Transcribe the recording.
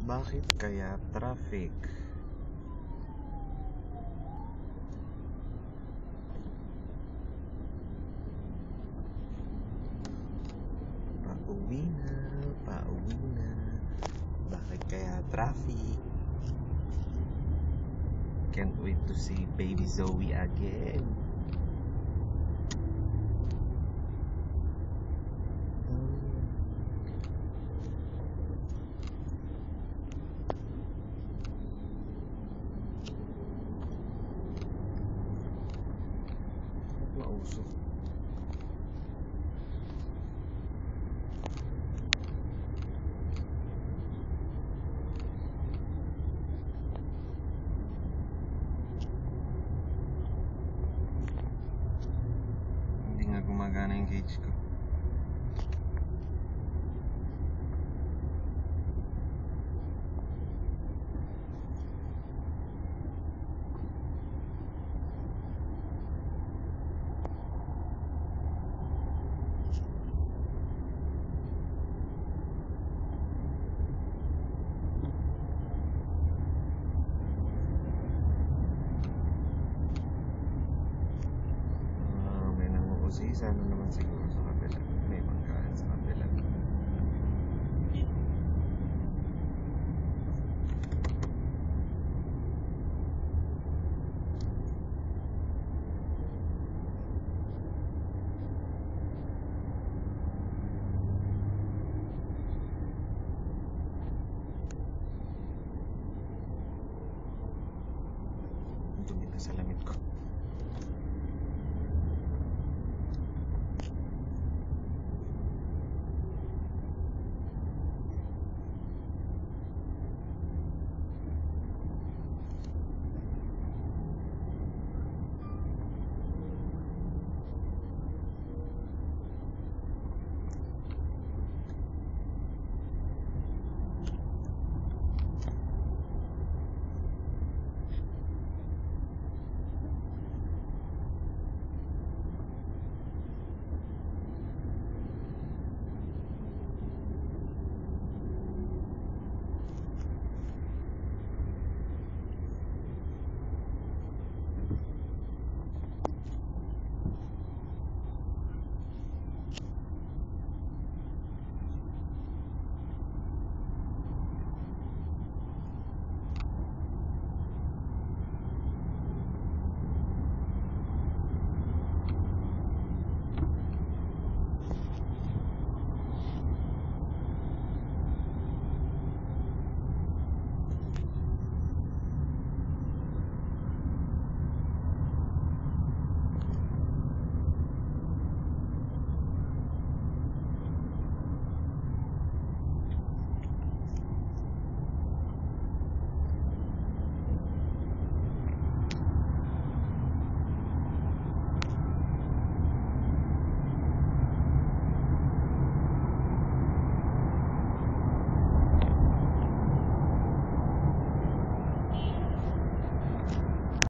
Bakit kaya traffic? Pauwi na, pauwi na. Bakit kaya traffic? Can't wait to see baby Zoe again. Mausok. Hindi nga gumagana yung gauge ko. May nanguusi. Sana naman siguro sa kabila. May manggaan sa kabila. Dumi na sa lamit ko.